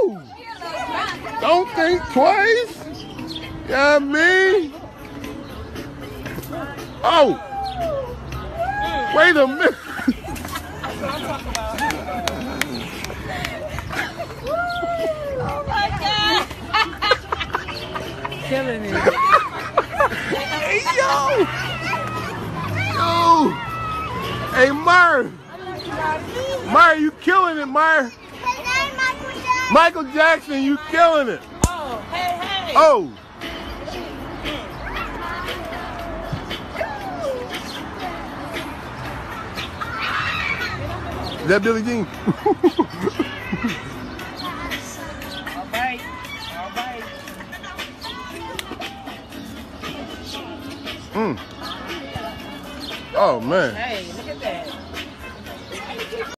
Woo! Don't think twice. Yeah, me. Oh! Wait a minute. Oh my God! Killing it. Hey, yo! Yo! Hey, Myra! Myra, you killing it, Myra! Michael Jackson, you killing it! Oh, hey, hey! Oh! Is that Billie Jean? All right, all right. Oh man. Hey, look